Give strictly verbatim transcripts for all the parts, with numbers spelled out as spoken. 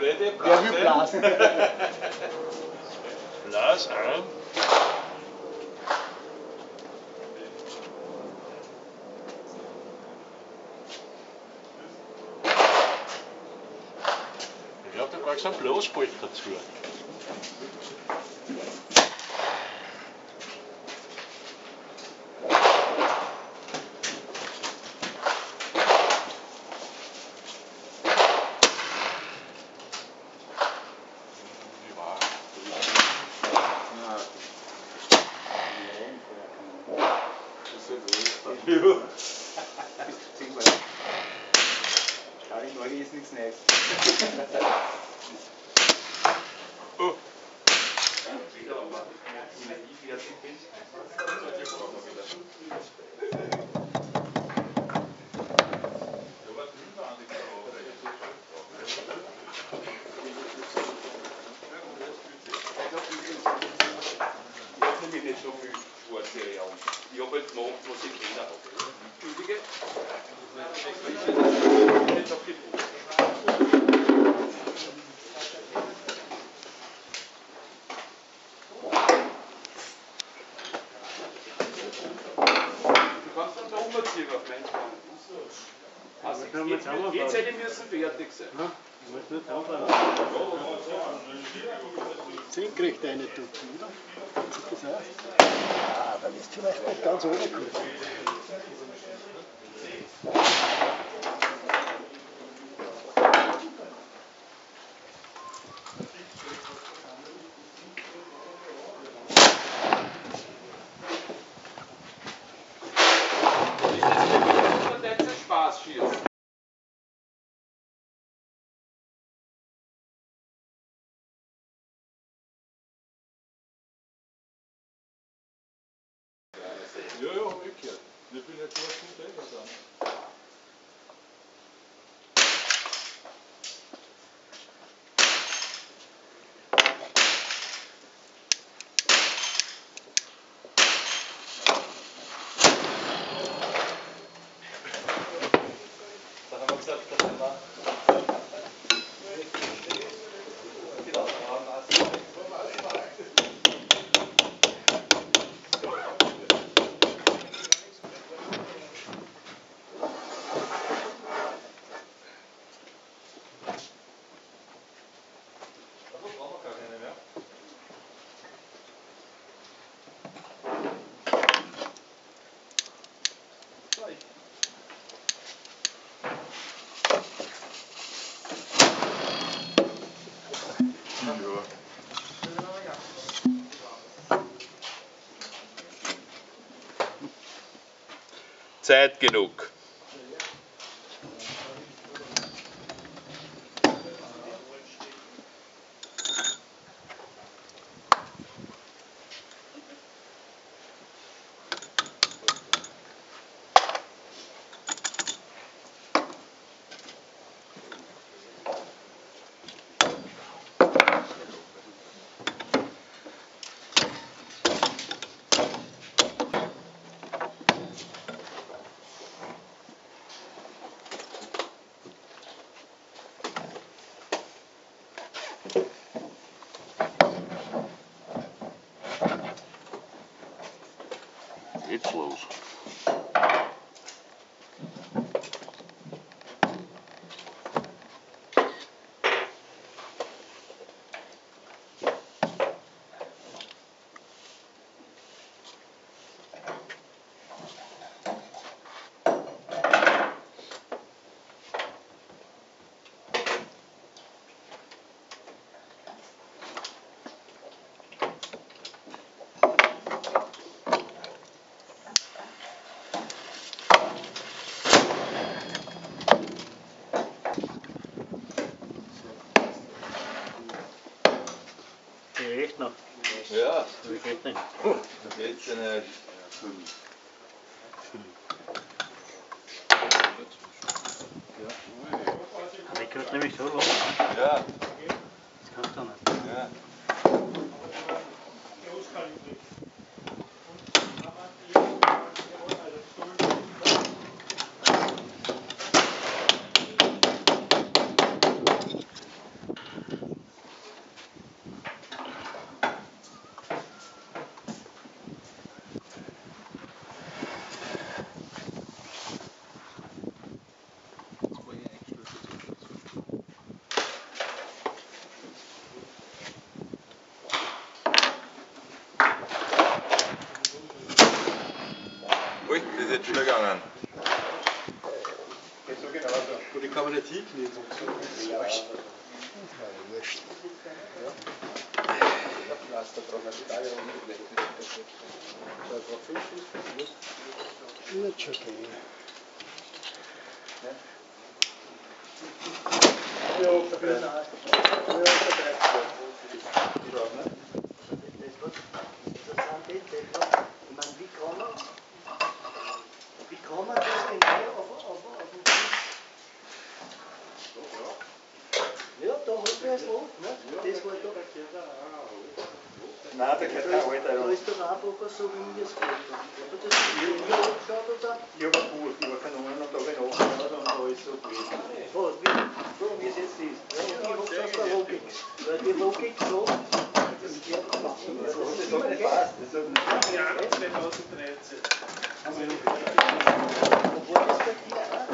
Freddy, Wer will blasen? Blas an. Ich glaube, da brauchst du einen Blasbolt dazu. Morgen ist nichts Neues. Oh. Ich habe nicht so viel Sportserie an. Ich habe halt gemacht, was ich kenne habe. Entschuldige. Jetzt auf die Brust. Du kannst dann da umziehen auf meinen Spannen. Also jetzt hätte ich müssen fertig sein. Ja, ich muss nur draufhauen. zehn kriegt eine Tutte, oder? Sieht das aus? Ah, dann ist vielleicht nicht ganz ohne kurz. Spaß schießt. Ja, ja, hab ich gehört. Ich bin jetzt nur gut eingegangen. Da haben wir gesagt, dass wir mal. Genau, da haben wir es. Zeit genug. Geht's los. Echt noch? Ja, Wie geht denn? jetzt eine Der geht nämlich so los. Ja, Das kannst du nicht. ja. Das ist jetzt schon gegangen. Geht so genauso. Und die kann man nicht hinknien. Ja, wurscht. Wurscht. Wird schon gehen. Ja, verbrennt. Ja, verbrennt. Wie kann man, wie kann man das genau auf, auf, auf den Fuß? Ja, da hat man es rot, ne? Das war da. Nein, da geht kein Alter. Da ist der Raubacher so, wie mir es gefällt. Aber das ist hier angeschaut oder? Ich habe einen Kurs, ich habe keine Ahnung, und da habe ich nachgeschaut und da ist so gewesen. So, wie, so wie es jetzt ist. Ja, und ich habe gesagt, der Logik. Weil die Logik so, das wird machen. Das ist immer nicht gleich. passt. Das hat nicht Ja, zweitausenddreizehn. Obwohl das bei dir auch.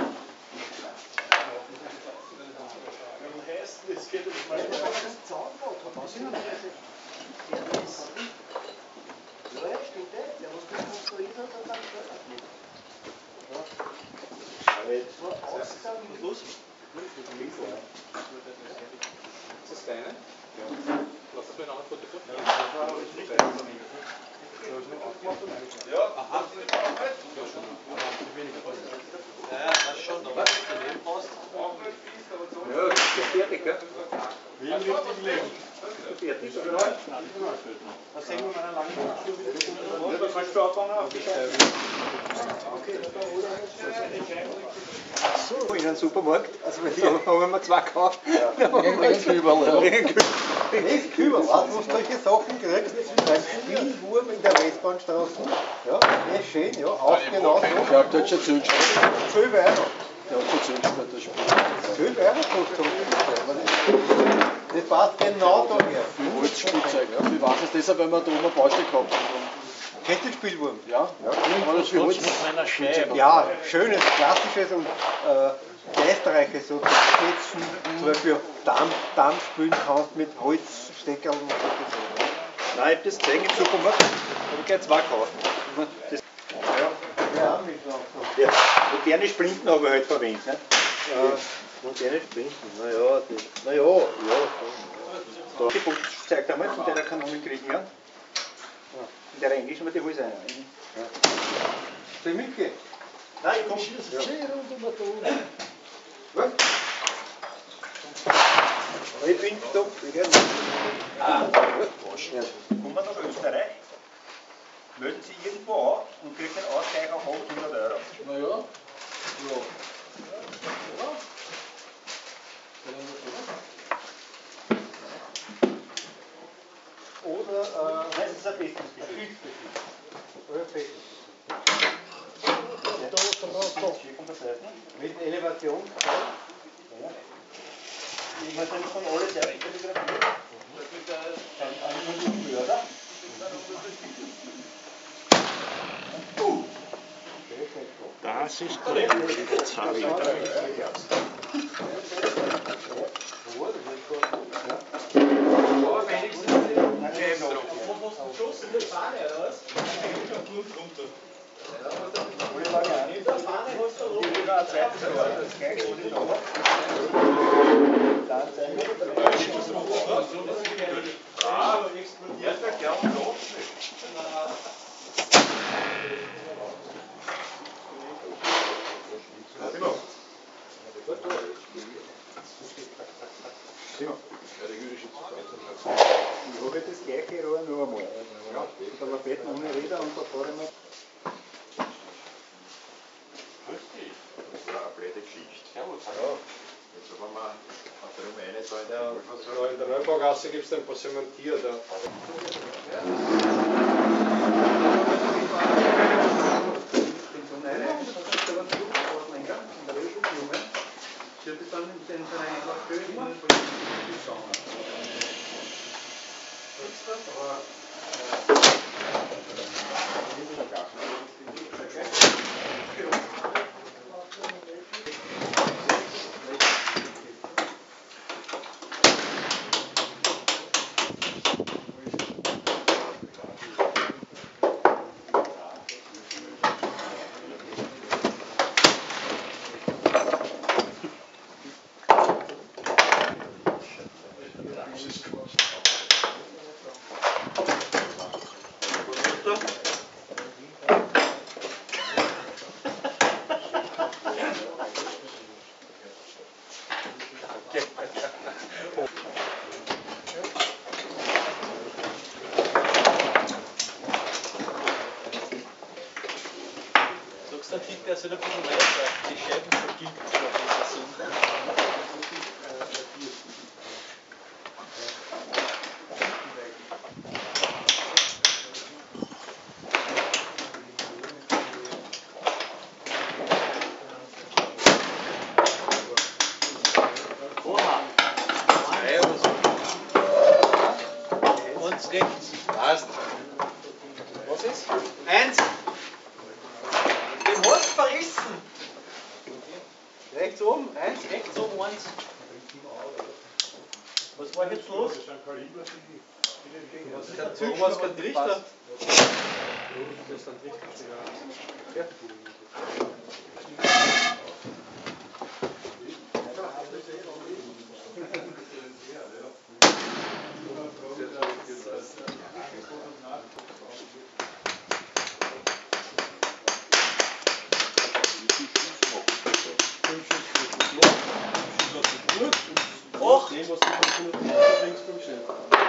Am heißen, es geht um Weil das das Zahnrad hat. Das ist der ist. Ja, ja, stimmt eh. Der, was das konstruiert hat, hat dann gehört nicht. Das war ausgegangen. Los. Ist das deine? Ja. Lass das mal in einer Foto vor. Ja, aha. Ja, das schon, aber was du daneben brauchst. Ja, das ist fertig, gell? Wie im richtigen Leben. Fertig. Das sehen wir mal lange. Ja, da kannst du anfangen auf die Scheibe. So, in einem Supermarkt, also wenn ja. haben wir zwei gekauft. Ja. Irgendein Kübel, ja. Das Kübel, weißt du, wo du solche Sachen kriegst? Beim Spielwurm in der Westbahnstraße. Ja, das ist schön, ja, auch genau so. Ich glaube, der hat schon zurückgestellt. zwölf Euro. Der hat schon zurückgestellt, das Spiel. zwölf Euro kostet so. Das passt genau da her. Holzspielzeug. Ja. Ich weiß es deshalb, weil wir da oben eine Baustelle gehabt haben. Kennst du den Spielwurm? Ja, ja. Alles wie Holz. Ja, schönes, klassisches und äh, geistreiches, so Sketchen, zum Beispiel Damm, Damm spielen kannst mit Holzsteckerl und solche Sachen. Nein, ich habe das gesehen im Supermarkt, habe ich gleich zwei gekauft. Das, ja, ja, mit so. Ja, moderne Splinten habe ich halt verwendet. Ne? Ja, moderne Splinten, naja, naja, ja. Da die Box zeigt einmal von der Kanone kriegen, ja. In der Englisch haben wir die Hose ein. Ja. Soll ich mitgehen? Nein, ich komme. Ja. Was? Ich bin stopp. Ich gehe ah, gut. Ja. Kommen wir nach Österreich, melden Sie irgendwo an und kriegen einen Ausgleich auf achthundert Euro. Na ja. Ja. Oder, äh, nein, das ist ein Festungsgeschichte. Oder ein Festungsgeschichte. Mit Elevation. Ja. Ich muss dann von alle Seiten fotografieren. Ein Förder. Das ist der Zahnrad. Ich habe das gleiche Rohr noch einmal. Da war Bett ohne Räder und da fahre ich mal. Grüß dich. Das war eine blöde Geschichte. Servus. Ja. Jetzt haben wir auf der Nummer eine Seite. Ja, also in der Neubaugasse gibt es ein paar Sementier da. Ich habe dann den Verein schön in den Konstantin, der soll ein bisschen weiter die Scheiben vergilbt werden. Und rechts. Passt. Was ist? Eins. Den hast du verrissen. Rechts oben, eins. Rechts oben eins. Was war jetzt los? Der Thomas kein Trichter. Das ist ein Trichter. Ja. Och! Dem, was du von fünf links fünf schnell.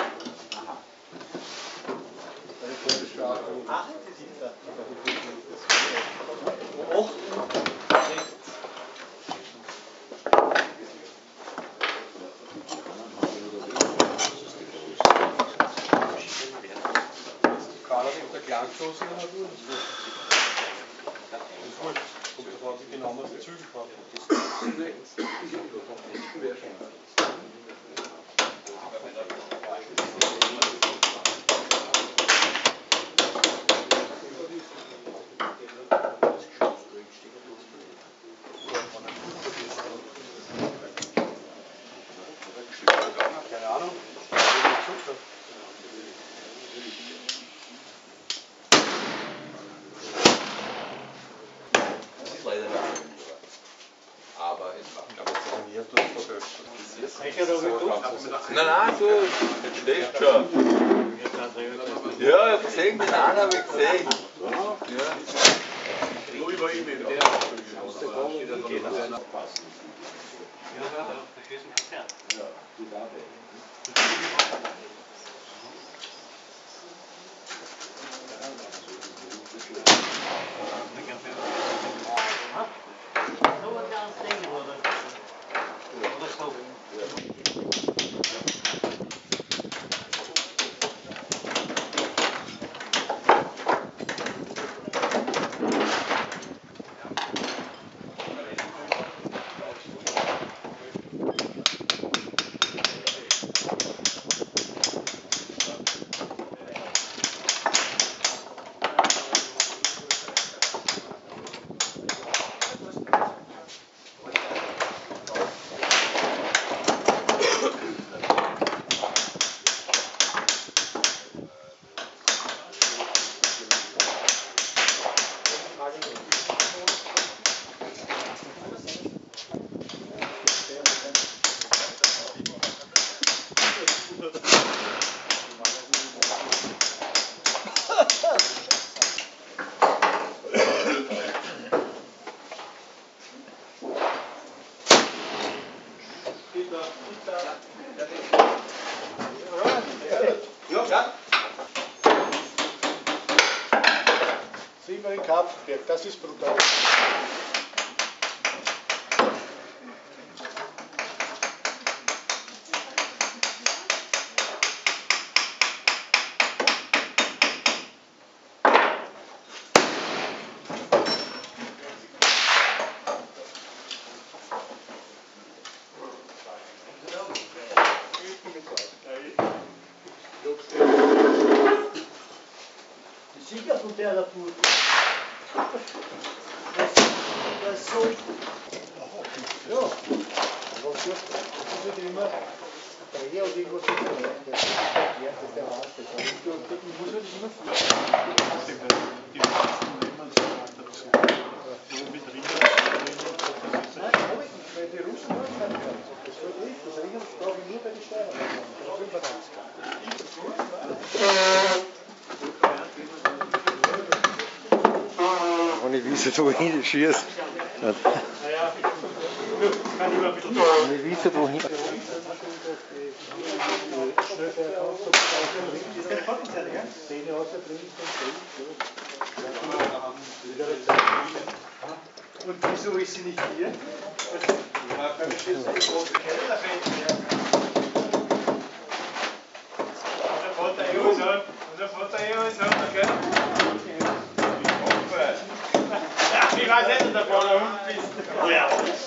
Acht Liter. Och! Karl hat auf der Klang geschossen und hat nur. Kommt davon, wie genau man die Züge fährt. Keine Ahnung. Das ist leider nicht. Aber es war, glaube ich, trainiert und verbessert. Nein, nein, so, das steht schon. Ja, ich habe gesehen, den einen habe ich gesehen. Ja. Sieh mal den Kapfenberg, das ist brutal. Siegertemperatur. Das, das so. Ja, was ist das? Ist immer Dreh oder irgendwas so verlernt. Das ist der Wahnsinn. Ich muss halt immer Die meisten nehmen so nach mit Rinder. weil die Russen wollen nicht mehr. Das wird nicht. Das Ringen brauche ich nur bei den Steirern. fünfundneunzig. Ohne Wiese, wohin schießt. Ohne Wiese, wohin. Szene aus der Prinz. Und wieso ist sie nicht hier? Ja, beim Schützen ist große Keller. Unser Vater eh uns an. Unser Vater eh uns an, okay? Ich weiß nicht, ob der Vater Hund bist. Oh ja.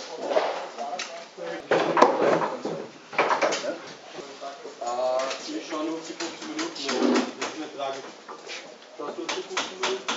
Ich schaue nur auf die fünfzehn Minuten. Das ist nicht tragisch. Schaust du auf die fünfzehn Minuten?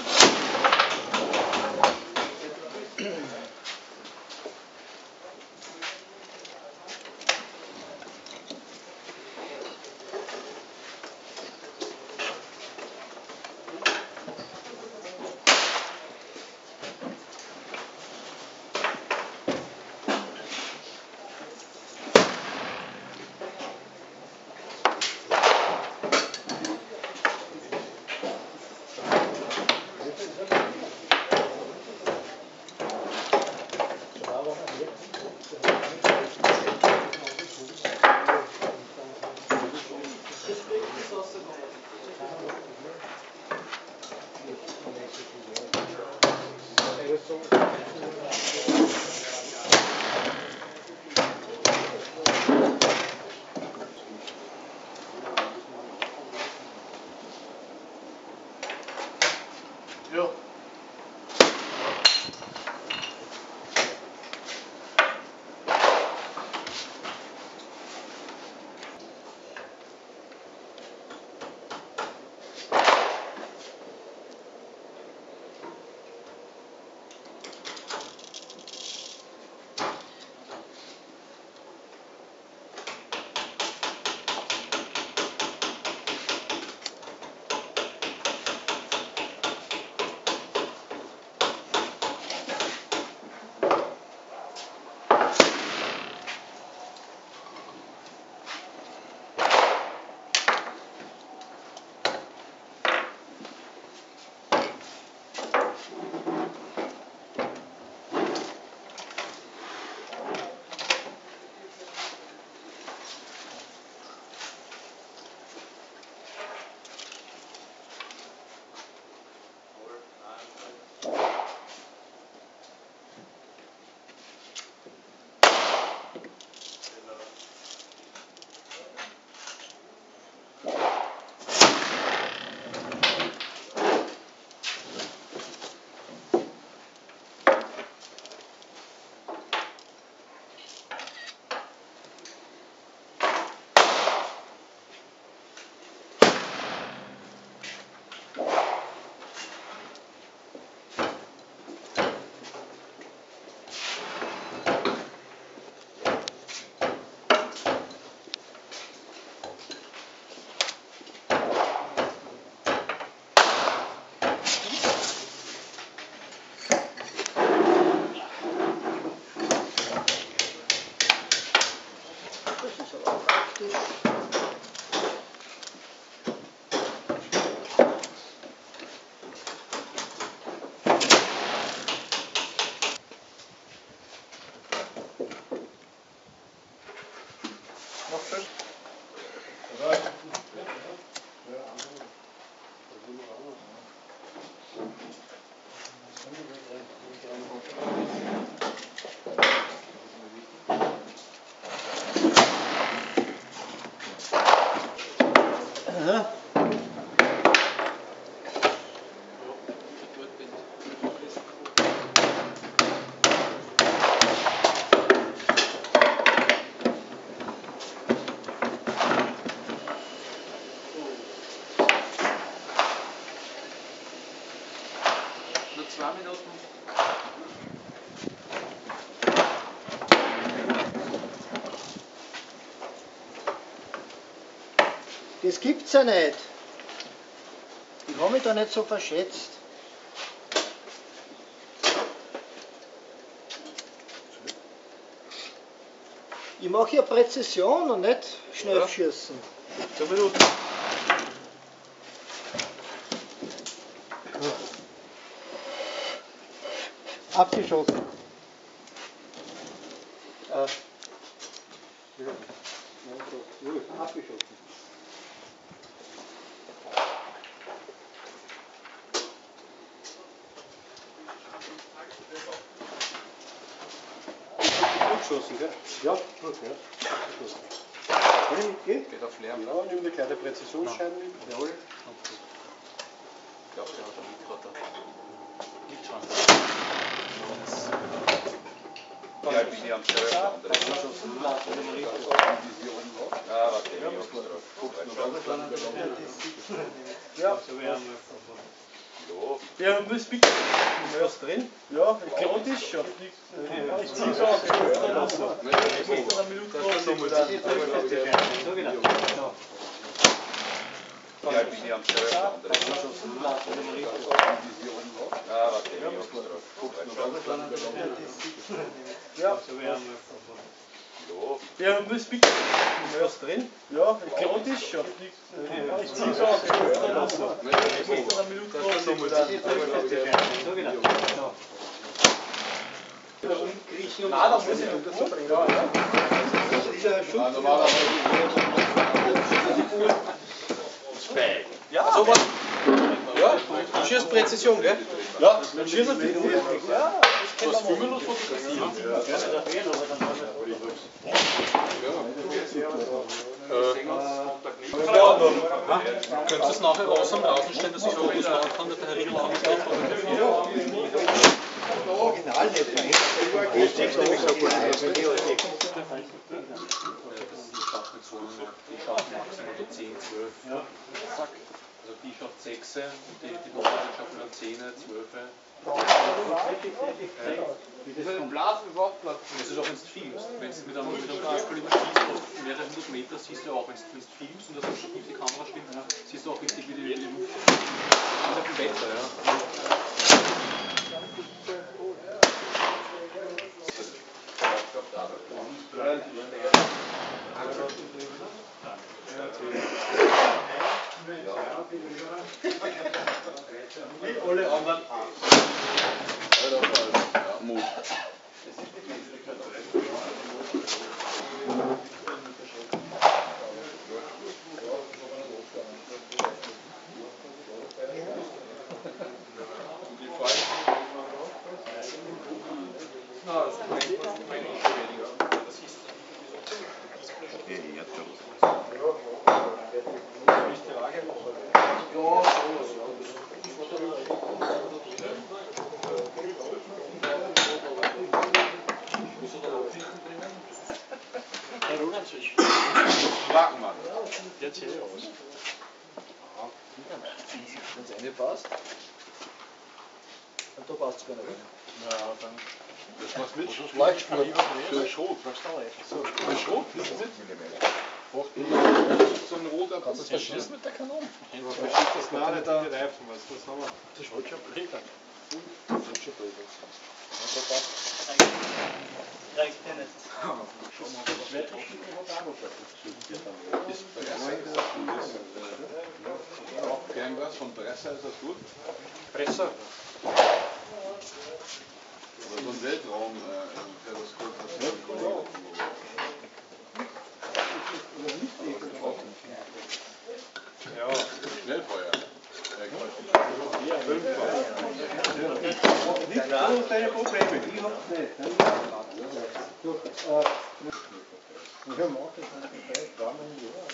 Ja. Zwei Minuten. Das gibt's ja nicht. Ich habe mich da nicht so verschätzt. Ich mache ja Präzision und nicht Schnellschießen. Zwei Minuten. Abgeschossen. Äh. Abgeschossen. geschossen, gell? Ja, gut, ja. Kann ich mitgehen? Geht auf Lärm. Ja, nimm eine kleine Präzisionsscheibe mit. Jawohl. Ich glaube, der hat ein Mikro da. Liegt schon. Ja, ich bin hier am Steuer. Ah, warte, ich Ja. Ja, du bist bitte. Was drin? Ja, ich glaube, das ist schon. Ich ziehe so auf. Ich muss eine Minute drauf. Ja, ich bin hier am Steuer. Ah, warte, ich Ja. Ja, du bist bitte. Was drin? Ja, ich glaube, das ist schon. Ich ziehe so auf. Ich muss eine Minute drauf. Nein, das muss ich das so bringen. Ja, ja. Das ist ja schon. Ja, so was. Ja, du schießt Präzision, gell? Ja, dann schießt er die. Ja, Was filmen oder fotografieren? Könntest du es nachher raus am Rasen stellen, dass ich Fotos machen kann, dass der Herr Riegel kann mich gleich fotografieren? Original nicht. Ich steck's nämlich so gut ein. Die schafft mit so einer, die schafft maximal so zehn, zwölf. Zack. Also die schafft sechs und die, die Nordrhein schafft dann zehn, zwölf. Das ist auch, wenn du filmst. Wenn du mit einem Kaliber schießt, auf mehrere hundert Meter, siehst du auch, wenn du filmst und das auch schon gut die Kamera stimmt, siehst du auch richtig, wie die, wie die Luft ist. Das ist auch besser, ja. Wie alle anderen. Mut. Wagenmann. Jetzt hier aus. Wenn es eine passt, und da passt es gar nicht. Ja, dann. Das machst du mit? Leuchtspur. Für Schrot. Für Schrot? Das ist mit. So ein roter. Kannst du das verschießen mit der Kanone? Das war nicht die Reifen, was das haben wir. Das schaut schon blöd an. Das schaut schon blöd aus. Reicht dir nicht. Irgendwas von Bresser, ist das gut? Presser. Oder so ein Weltraum-Teleskop, das ist ein Kollege. Ja. Schnellfeuer. Nicht so deine Probleme, ich hab's nicht. Durch, äh, wir machen das nicht gleich, dreimal im Jahr.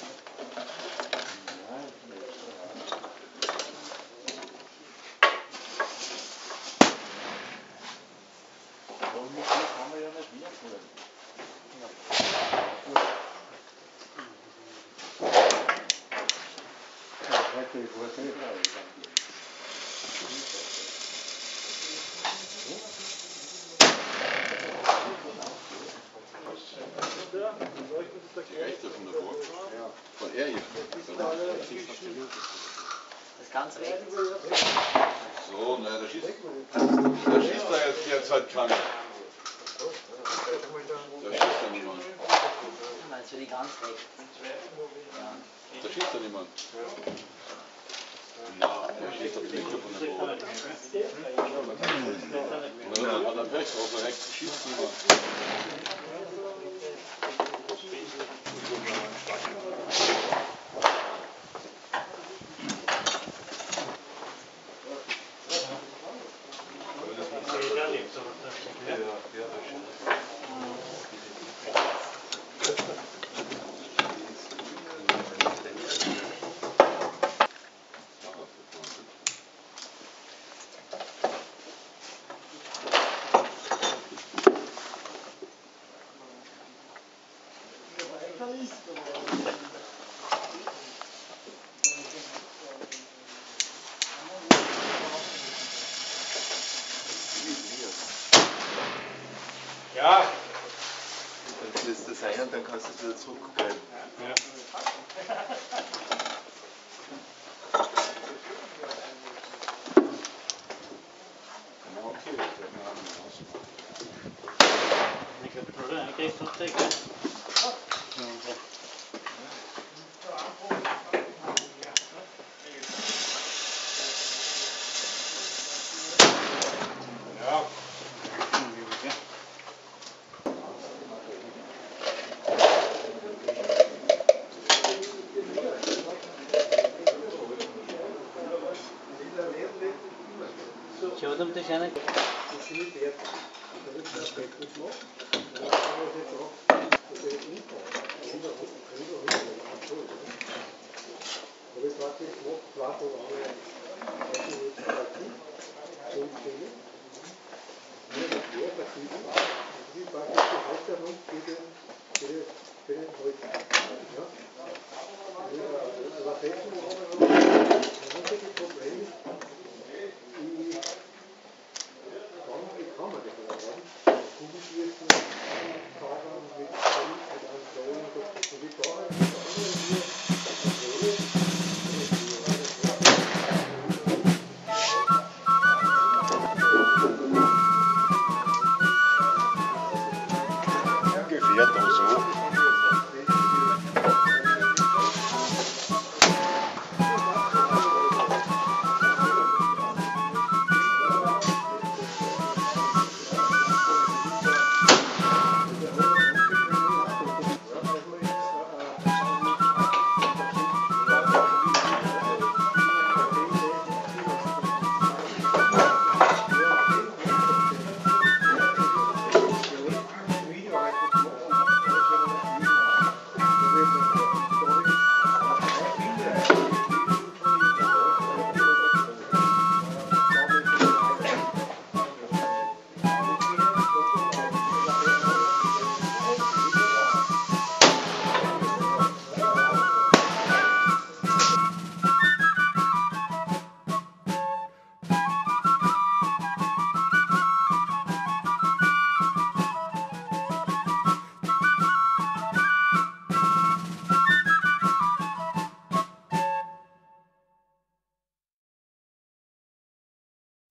Die rechte von der Burg? Von er hier? Das ganz rechts. So, naja, da schießt, da schießt er jetzt derzeit keiner. Da schießt er niemand. Meinst du die ganz rechts? Da schießt er niemand. Na, da schießt er die linke von der Burg. Na, dann hat er Pech, auf der rechten schießt niemand. Ja. Dann lässt das ein und dann kannst du es wieder zurückgreifen. Ja. Ja.